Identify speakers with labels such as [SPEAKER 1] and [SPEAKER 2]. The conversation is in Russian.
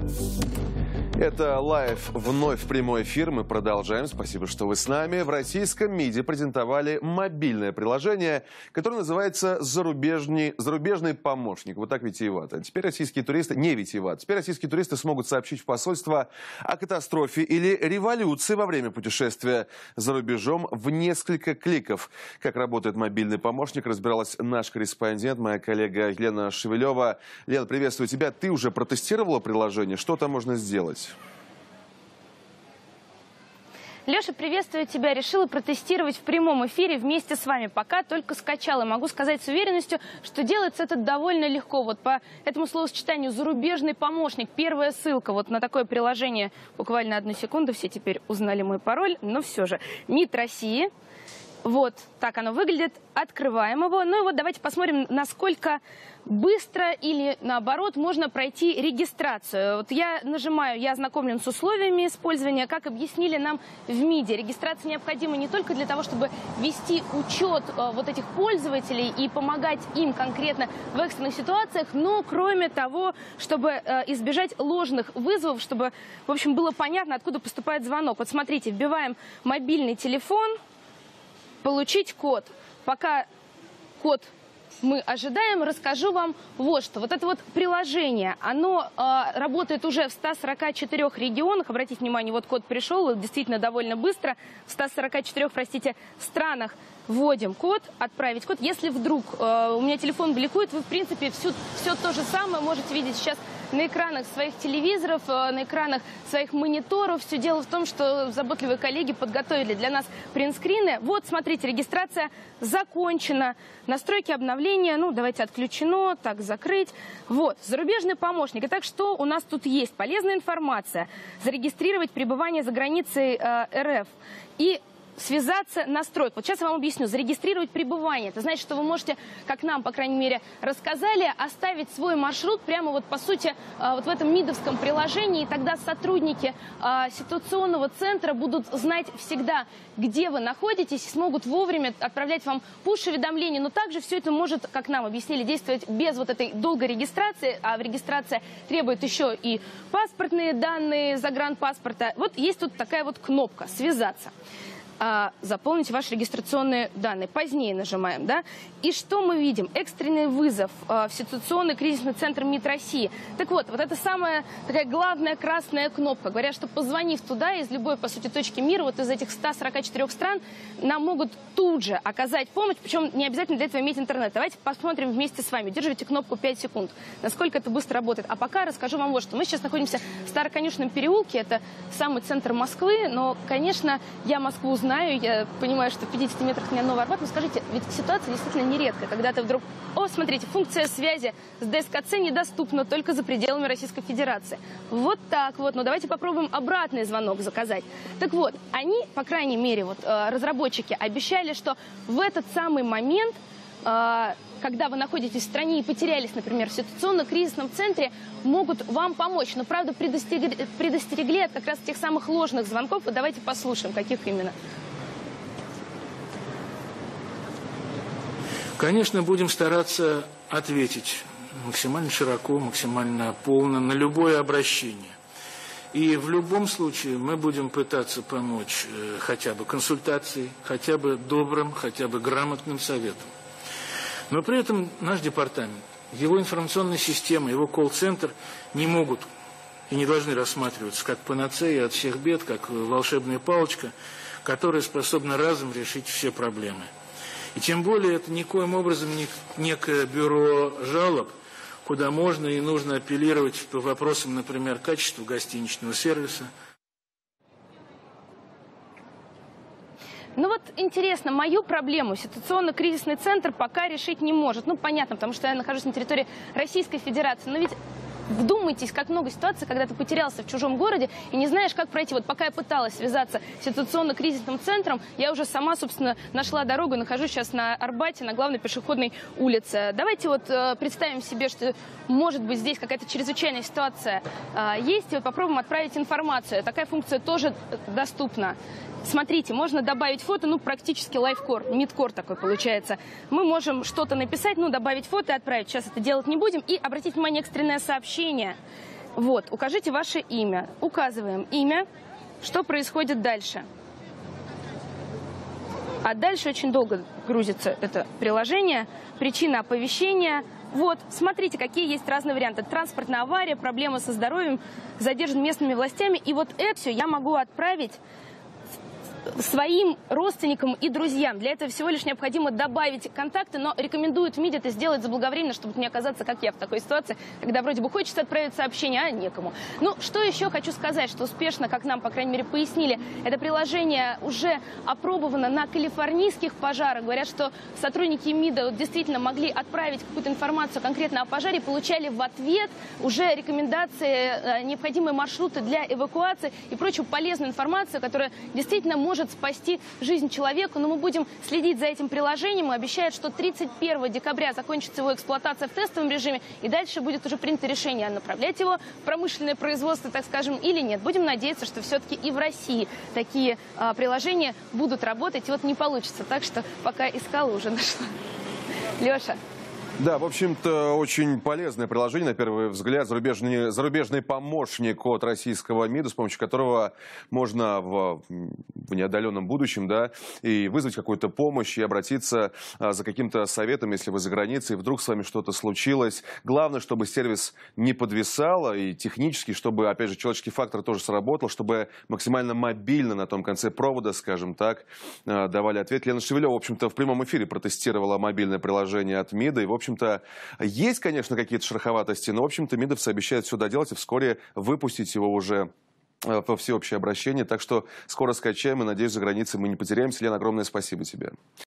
[SPEAKER 1] Это лайв, вновь прямой эфир. Мы продолжаем. Спасибо, что вы с нами. В российском МИДе презентовали мобильное приложение, которое называется «Зарубежный помощник». Вот так витиевато. Теперь российские туристы, не витиевато, теперь российские туристы смогут сообщить в посольство о катастрофе или революции во время путешествия за рубежом в несколько кликов. Как работает мобильный помощник, разбиралась наш корреспондент, моя коллега Елена Шевелева. Лена, приветствую тебя. Ты уже протестировала приложение? Что там можно сделать?
[SPEAKER 2] Леша, приветствую тебя. Решила протестировать в прямом эфире вместе с вами. Пока только скачала. Могу сказать с уверенностью, что делается это довольно легко. Вот по этому словосочетанию «зарубежный помощник». Первая ссылка вот на такое приложение. Буквально 1 секунду. Все теперь узнали мой пароль. Но все же. МИД России. Вот так оно выглядит. Открываем его. Ну и вот давайте посмотрим, насколько быстро или наоборот можно пройти регистрацию. Вот я нажимаю, я ознакомлен с условиями использования. Как объяснили нам в МИДе, регистрация необходима не только для того, чтобы вести учет вот этих пользователей и помогать им конкретно в экстренных ситуациях, но кроме того, чтобы избежать ложных вызовов, чтобы, в общем, было понятно, откуда поступает звонок. Вот смотрите, вбиваем мобильный телефон, получить код. Пока код мы ожидаем, расскажу вам вот что. Вот это вот приложение, оно работает уже в 144 регионах. Обратите внимание, вот код пришел, действительно довольно быстро. В 144, простите, странах вводим код, отправить код. Если вдруг у меня телефон бликует, вы, в принципе, все то же самое можете видеть сейчас на экранах своих телевизоров, на экранах своих мониторов. Все дело в том, что заботливые коллеги подготовили для нас принтскрины. Вот, смотрите, регистрация закончена. Настройки обновления, ну, давайте отключено, так, закрыть. Вот, зарубежный помощник. Итак, что у нас тут есть? Полезная информация. Зарегистрировать пребывание за границей РФ. И связаться, настроить. Вот сейчас я вам объясню. Зарегистрировать пребывание. Это значит, что вы можете, как нам, по крайней мере, рассказали, оставить свой маршрут прямо вот, по сути, вот в этом МИДовском приложении. И тогда сотрудники ситуационного центра будут знать всегда, где вы находитесь, и смогут вовремя отправлять вам пуш-уведомления. Но также все это может, как нам объяснили, действовать без вот этой долгой регистрации. А регистрация требует еще и паспортные данные, загранпаспорта. Вот есть тут такая вот кнопка «Связаться». Заполнить ваши регистрационные данные. Позднее нажимаем, да? И что мы видим? Экстренный вызов в ситуационный кризисный центр МИД России. Так вот, вот это самая такая главная красная кнопка. Говорят, что позвонив туда, из любой, по сути, точки мира, вот из этих 144 стран, нам могут тут же оказать помощь, причем не обязательно для этого иметь интернет. Давайте посмотрим вместе с вами. Удерживайте кнопку 5 секунд. Насколько это быстро работает. А пока расскажу вам вот что. Мы сейчас находимся в Староконюшном переулке. Это самый центр Москвы. Но, конечно, я Москву знаю. Я понимаю, что в 50 метрах от меня Новый Арбат. Но скажите, ведь ситуация действительно нередкая, когда ты вдруг... О, смотрите, функция связи с ДСКЦ недоступна только за пределами Российской Федерации. Вот так вот. Но давайте попробуем обратный звонок заказать. Так вот, они, по крайней мере, вот разработчики обещали, что в этот самый момент, когда вы находитесь в стране и потерялись, например, в ситуационно-кризисном центре, могут вам помочь. Но, правда, предостерегли от как раз тех самых ложных звонков. Вот давайте послушаем, каких именно.
[SPEAKER 3] Конечно, будем стараться ответить максимально широко, максимально полно на любое обращение. И в любом случае мы будем пытаться помочь хотя бы консультацией, хотя бы добрым, хотя бы грамотным советом. Но при этом наш департамент, его информационная система, его колл-центр не могут и не должны рассматриваться как панацея от всех бед, как волшебная палочка, которая способна разом решить все проблемы. И тем более это никоим образом не некое бюро жалоб, куда можно и нужно апеллировать по вопросам, например, качества гостиничного сервиса.
[SPEAKER 2] Ну вот интересно, мою проблему ситуационно-кризисный центр пока решить не может. Ну понятно, потому что я нахожусь на территории Российской Федерации. Но ведь вдумайтесь, как много ситуаций, когда ты потерялся в чужом городе и не знаешь, как пройти. Вот пока я пыталась связаться с ситуационно-кризисным центром, я уже сама, собственно, нашла дорогу и нахожусь сейчас на Арбате, на главной пешеходной улице. Давайте вот представим себе, что может быть здесь какая-то чрезвычайная ситуация есть, и вот попробуем отправить информацию. Такая функция тоже доступна. Смотрите, можно добавить фото, ну, практически лайфкор, мидкор такой получается. Мы можем что-то написать, ну, добавить фото и отправить. Сейчас это делать не будем. И обратите внимание, экстренное сообщение. Вот, укажите ваше имя. Указываем имя. Что происходит дальше? А дальше очень долго грузится это приложение. Причина оповещения. Вот, смотрите, какие есть разные варианты. Транспортная авария, проблемы со здоровьем, задержан местными властями. И вот это все я могу отправить своим родственникам и друзьям. Для этого всего лишь необходимо добавить контакты, но рекомендуют в МИДе это сделать заблаговременно, чтобы не оказаться, как я, в такой ситуации, когда вроде бы хочется отправить сообщение, а некому. Ну, что еще хочу сказать, что успешно, как нам, по крайней мере, пояснили, это приложение уже опробовано на калифорнийских пожарах. Говорят, что сотрудники МИДа действительно могли отправить какую-то информацию конкретно о пожаре, получали в ответ уже рекомендации, необходимые маршруты для эвакуации и прочую полезную информацию, которая действительно может спасти жизнь человеку. Но мы будем следить за этим приложением. Обещают, что 31 декабря закончится его эксплуатация в тестовом режиме, и дальше будет уже принято решение, направлять его в промышленное производство, так скажем, или нет. Будем надеяться, что все-таки и в России такие приложения будут работать. И вот не получится так, что пока искала, уже нашла. Леша.
[SPEAKER 1] Да, в общем-то, очень полезное приложение, на первый взгляд, зарубежный помощник от российского МИДа, с помощью которого можно в неотдаленном будущем, да, и вызвать какую-то помощь, и обратиться за каким-то советом, если вы за границей, и вдруг с вами что-то случилось. Главное, чтобы сервис не подвисал, и технически, чтобы, опять же, человеческий фактор тоже сработал, чтобы максимально мобильно на том конце провода, скажем так, давали ответ. Лена Шевелева, в общем-то, в прямом эфире протестировала мобильное приложение от МИДа, и, в общем-то, есть, конечно, какие-то шероховатости, но, в общем-то, МИДовцы обещают все доделать и вскоре выпустить его уже во всеобщее обращение. Так что скоро скачаем, и, надеюсь, за границей мы не потеряемся. Лена, огромное спасибо тебе.